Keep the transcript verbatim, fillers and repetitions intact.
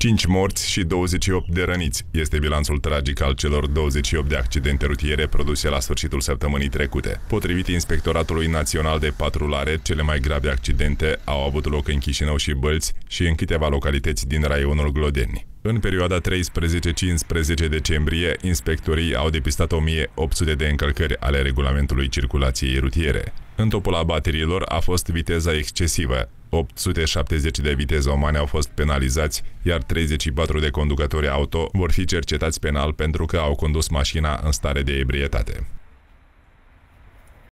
cinci morți și douăzeci și opt de răniți este bilanțul tragic al celor douăzeci și opt de accidente rutiere produse la sfârșitul săptămânii trecute. Potrivit Inspectoratului Național de Patrulare, cele mai grave accidente au avut loc în Chișinău și Bălți și în câteva localități din raionul Glodeni. În perioada treisprezece cincisprezece decembrie, inspectorii au depistat o mie opt sute de încălcări ale regulamentului circulației rutiere. În topul abaterilor a fost viteza excesivă. opt sute șaptezeci de vitezomani au fost penalizați, iar treizeci și patru de conducători auto vor fi cercetați penal pentru că au condus mașina în stare de ebrietate.